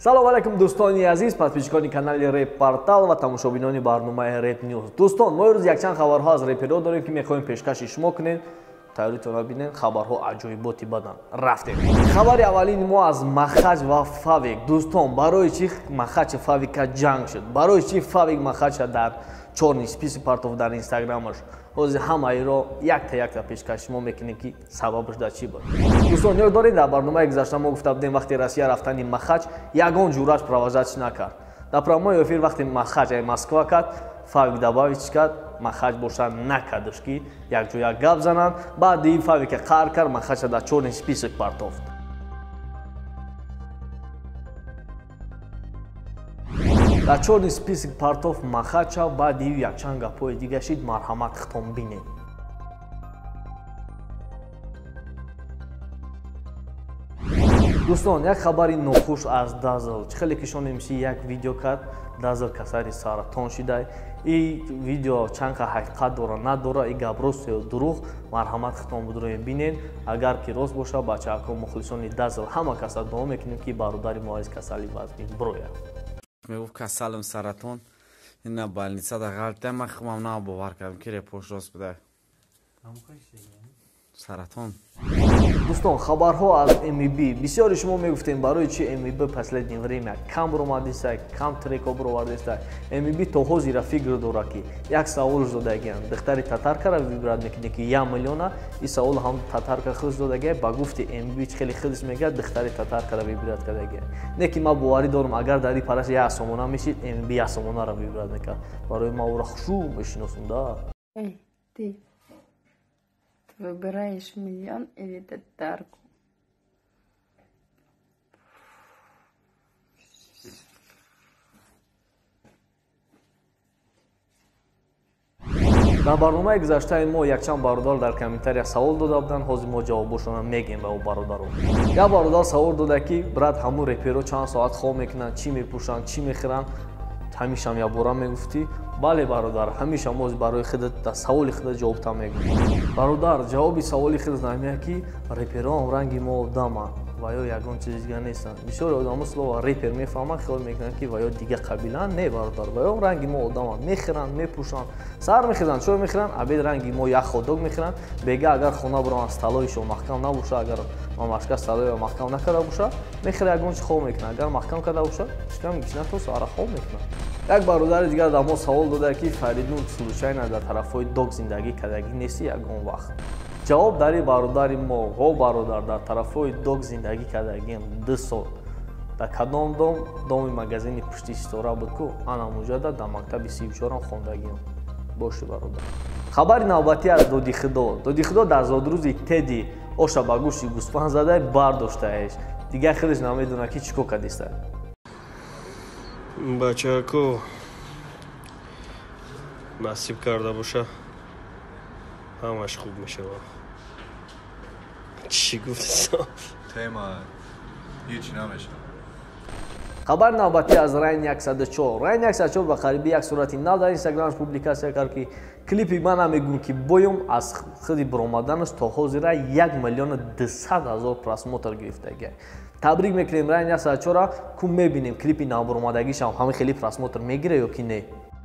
салом алейкум дӯстони азиз, подписчикони канали Rap Portal ва тамошобинони барномаи Rap News. Дӯстон, мо имрӯз якчанд хабарҳо аз реперҳо дорем ки мехоҳем пешкаши шумо кунем. Тайёритон бинен, хабарҳо аҷоиботи бадан. Рафтем. Хабари аввалини мо аз Махач ва Фавик. Дӯстон, барои чи Махачи Фавика ҷанг шуд? Барои чи Фавик Махача дар чорни списи партов дар Инстаграмаш? ҳозир ҳамаиро якта пешкаши шумо мекунем ки сабабаш дар чӣ буд. Дӯстон, ёд доред дар барномаи гузашта мо гуфта будем вақти Россия рафтани Махач ягон ҷуръаш провожатиш накард. Дар программаи эфир вақти Махач Москва кард, Фавик добавич кард, Махач боша накардаш ки якҷоя гап зананд. Баъди Фавика қаҳр кард, Махача дар чорни список партофт. дар чорни список партоф Махача баъди якчанд гапҳои дига шид марҳамат хитом бинем. Дӯстон, як хабари нохуш аз Дазл. Чӣ хеле кишоне миси як видео кард, Дазл касари саратон шидай. И видео чанка ҳақиқат дора надора, и гап рост ё дурӯғ, марҳамат хитом будроем бинен. Агар ки рост боша, бачаҳако мухлисони Дазл ҳама каса дуо мекунем ки бародари мо аз касали вазнин брояд. мегуфт касалам саратон ина больницада ғалта махмам на бовар кардам ки репорт рост буда саратон. Дӯстон, хабарҳо аз МИБ. Бисёри шумо мегуфтем барои чи МИБ последнее время кам ромадиста, кам треко бровардиста. МИБ то ҳозира фикр дора ки як саволш додагиам. Духтари татаркара вибрат мекунем ки 1 миллиона, и савол ҳам татарка хилс додагия, ба гуфти МИБ чӣ хеле хилс мегӯяд, духтари татаркара вибрат кардагия. Не ки ман боварӣ дорам агар дар ин параш 1 сомона мешид, МИБ 1 сомонара вибрат мекард. Барои ман ӯро хушум мешиносам да. Ты выбираешь миллион или татарку? дар барномаи гузаштаи мо якчанд бародар дар комментария савол дода буданд, ҳозир мо ҷавобошона мегем ба бародаро. Як бародар савол дода ки брат, ҳамун реперҳо чанд соат хоб мекунанд, чӣ мепӯшанд, чӣ мехӯранд? ҳамешам якбора мегуфтӣ? Бале бародар, ҳамеша мо барои худат дар саволи худат ҷавобта мегӯем. Бародар, ҷавоби саволи худат намеяд ки реперҳо ранги молодама ва ё ягон чиз дига нестанд. Бисёри одамо слово репер мефаҳманд, хиёл мекунанд ки ва ё дига қабилаанд. Не бародар, ва ё ранги молодама мехӯранд, мепӯшанд, сар мехӯранд, чой мехӯранд, абед ранги мо як ходок мехӯранд. Бега агар хона бураванд, сталоишо маҳкам набоша, агар мамашка сталоиро маҳкам накарда боша, мехӯра ягон чи хоб мекунад. Агар маҳкам карда боша, чикам гишна то сара хоб мекунад. Як бародари дигар дар мо савол дода ки Фаридун случайно дар тарафҳои дог зиндагӣ кардагӣ нести ягон вақт? ҷавоб дар ин бародари мо: ҳо бародар, дар тарафҳои дог зиндагӣ кардагиам 2 сол. Дар кадом дом? Доми магазини пушти ситора буд ку. Ана муҷаддад дар мактаби 34 хондагиам. Боши бародар. Хабари навбатӣ аз Додихудо. Додихудо дар зодрӯзи Теди оша ба гӯшти гӯспанд зада бардоштаеш. Дигар худаш намедонад ки чӣ кор кардиста. Бачако насиб карда боша ҳамаш хуб мешавад. Чӣ гуфтӣ? тема ҳеҷ намешавад. хабар навбатӣ аз Rain 104. Rain 104 ба қариби як сурати нав дар Инстаграмаш публикасия кард ки клипи ман намегӯм ки боём аз худи биромаданаш то ҳозира 1 миллион 200 000 просмотр гирифтагия. Табрик мекунем Rain 104, кум мебинем клипи навбиромадагишам ҳамин хеле просмотр мегире ё ки не.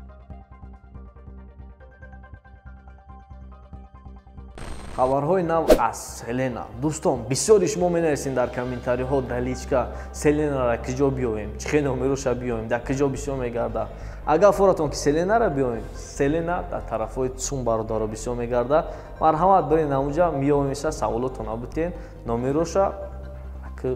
хабарҳои нав аз Селена. Дӯстон, бисёри шумо менависед дар комментариҳо даличка Селенара киҷо биёвем, чӣ хеле номероша биёвем, дар киҷо бисёр мегарда. Агар форатон ки Селенара биёвем, Селена дар тарафҳои Цум бародаро бисёр мегарда. Марҳамат барин намуҷа миёвем иса саволотона бутен, номероша ки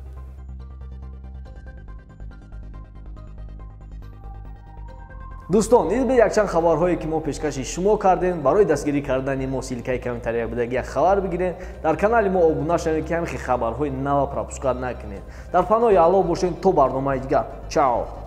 дӯстон, ин бе якчанд хабарҳое ки мо пешкаши шумо кардем. Барои дастгирӣ кардани мо силкаи комментария будаги як хабар бигирен. Дар канали мо обуна шавед ки ҳамихи хабарҳои нава пропускат накунед. Дар паноҳи Аллоҳ бошед то барномаи дигар. Чао.